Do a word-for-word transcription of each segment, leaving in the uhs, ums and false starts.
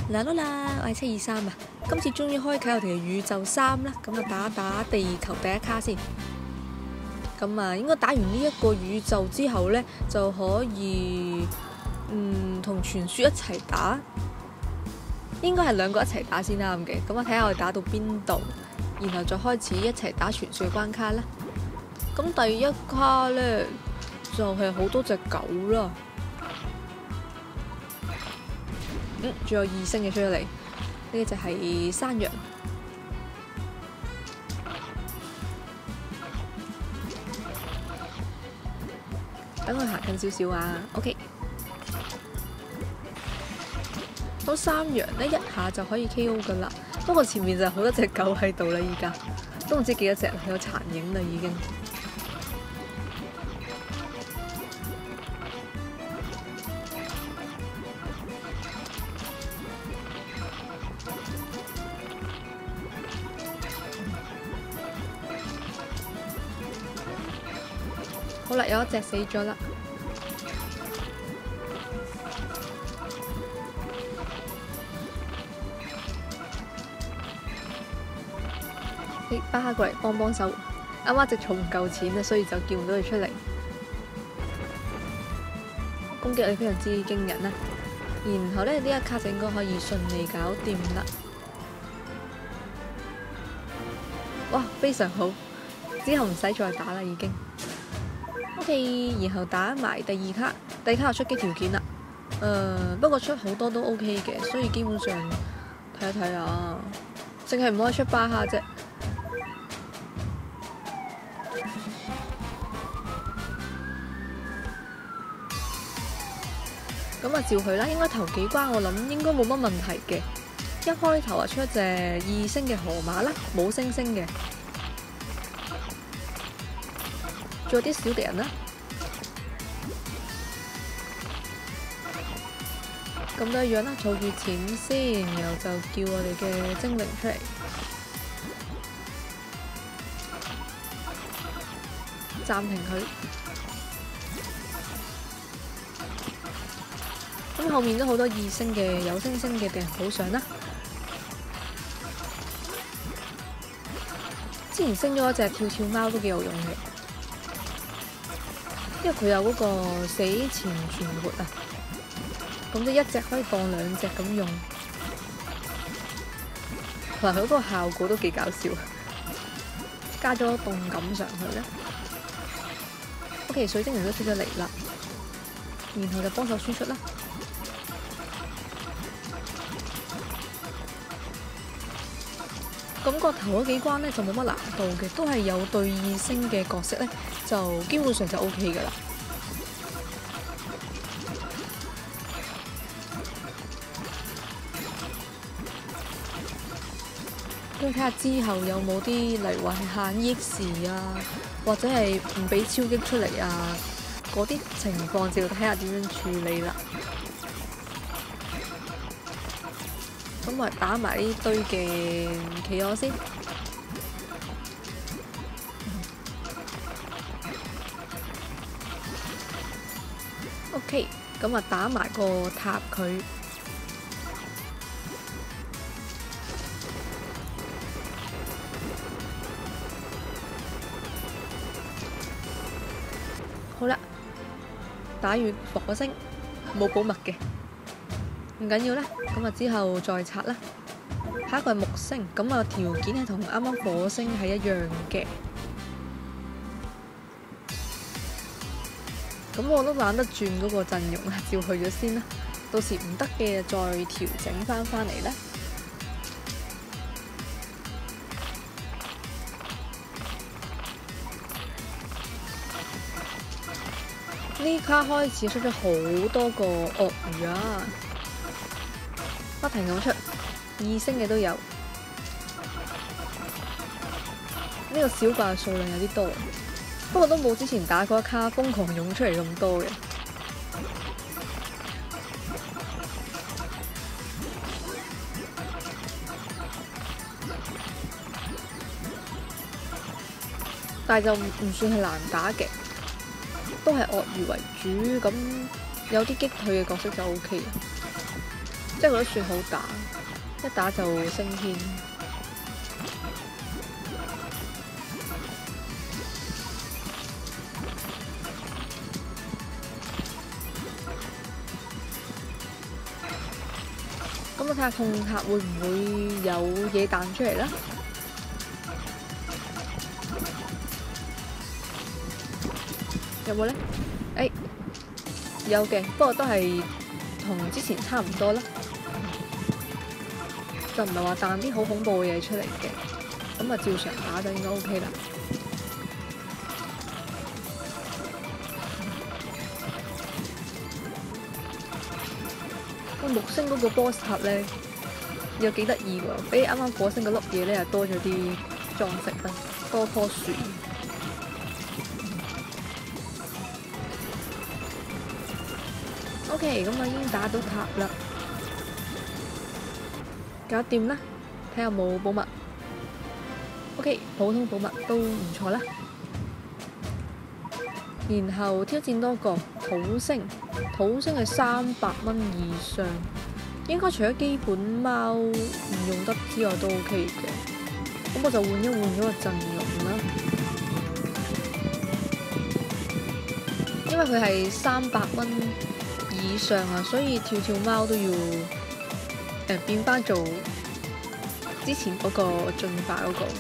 嗱啦啦，我係七二三啊！今次終於開啟我哋嘅宇宙三啦，咁啊打打地球第一卡先。咁啊，應該打完呢一個宇宙之後呢，就可以嗯同傳說一齊打，應該係兩個一齊打先啱嘅。咁我睇下我哋打到邊度，然後再開始一齊打傳說嘅關卡啦。咁第一卡呢，就係好多隻狗啦。嗯，仲有二星嘅出咗嚟，呢隻係山羊。等佢行近少少啊 ，OK。咁山羊呢，一下就可以 K O 噶啦，不過前面就好多隻狗喺度啦，依家都唔知幾多隻，有殘影啦已經。好啦，有一隻死咗啦。你巴哈過嚟幫幫手，啱啱隻草唔夠錢啊，所以就叫唔到佢出嚟。攻擊力非常之驚人啦。然後咧，呢一卡就應該可以順利搞掂啦。哇，非常好，之後唔使再打啦已經。OK， 然後打埋第二卡，第二卡就出擊條件啦。誒、呃，不過出好多都 OK 嘅，所以基本上睇一睇啊，淨係唔可以出巴哈啫。咁啊，照佢啦，應該頭幾關我諗應該冇乜問題嘅。一開頭啊，出一隻二星嘅河馬啦，冇星星嘅。仲有啲小敵人啦，咁都一樣啦，儲住錢先，然後就叫我哋嘅精靈出嚟，暫停佢。咁後面都好多二星嘅有星星嘅敵人補上啦。之前升咗一隻跳跳貓都幾有用嘅。因為佢有嗰個死前存活啊，咁即一隻可以當兩隻咁用，同埋佢嗰個效果都幾搞笑，加咗動感上去咧。OK， 水精靈都出咗嚟啦，然後就幫手輸出啦。咁個頭嗰幾關咧就冇乜難度嘅，都係有對二星嘅角色咧，就基本上就 O K 噶啦。咁睇下之後有冇啲例如話係限 E X 啊，或者係唔俾超擊出嚟啊，嗰啲情況就要睇下點樣處理啦。咁咪打埋呢堆嘅企鵝先。OK， 咁啊打埋個塔佢。好啦，打完火星冇保密嘅。唔緊要啦，咁啊之後再刷啦。下一個係木星，咁啊條件係同啱啱火星係一樣嘅。咁我都懶得轉嗰個陣容啊，照去咗先啦。到時唔得嘅再調整翻翻嚟啦。呢卡開始出咗好多個鱷魚啊！不停咁出，二星嘅都有。呢、這個小怪數量有啲多，不過都冇之前打嗰一卡瘋狂湧出嚟咁多嘅。但係就唔算係難打嘅，都係鱷魚為主，咁有啲擊退嘅角色就 O K 嘅。 即係覺得算好打，一打就升天。咁我睇下控塔會唔會有嘢彈出嚟啦？有冇咧？誒，有嘅，不過都係同之前差唔多啦，就唔係話彈啲好恐怖嘅嘢出嚟嘅。咁啊，照常打就應該 OK 啦。個木星嗰個 boss 塔咧又幾得意喎，比啱啱火星嗰粒嘢咧又多咗啲裝飾啦，多棵樹。OK， 咁我已經打到塔啦，搞掂啦，睇下有冇寶物。OK， 普通寶物都唔錯啦。然後挑戰多個土星，土星係三百蚊以上，應該除咗基本貓唔用得之外都 OK 嘅。咁我就換一換咗個陣容啦，因為佢係三百蚊以上啊，所以跳跳貓都要誒、呃、變翻做之前嗰個進化嗰、嗰個。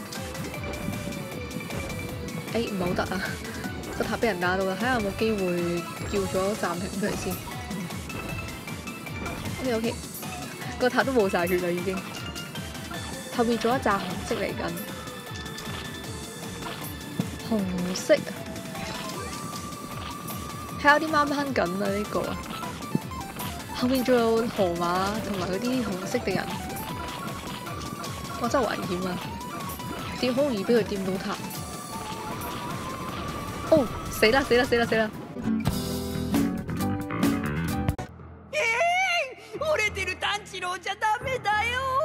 誒唔係好得啊！個塔俾人打到啦，睇下有冇機會叫咗暫停出嚟先。OK OK，個塔都冇晒血啦已經。後面仲有一紮紅色嚟緊，紅色。睇下啲貓掹緊啊呢個。後面仲有河馬同埋嗰啲紅色敵人，哇真係危險啊！點好容易俾佢掂到塔。哦，死啦死啦死啦死啦！ 折れてる炭治郎じゃダメだよ。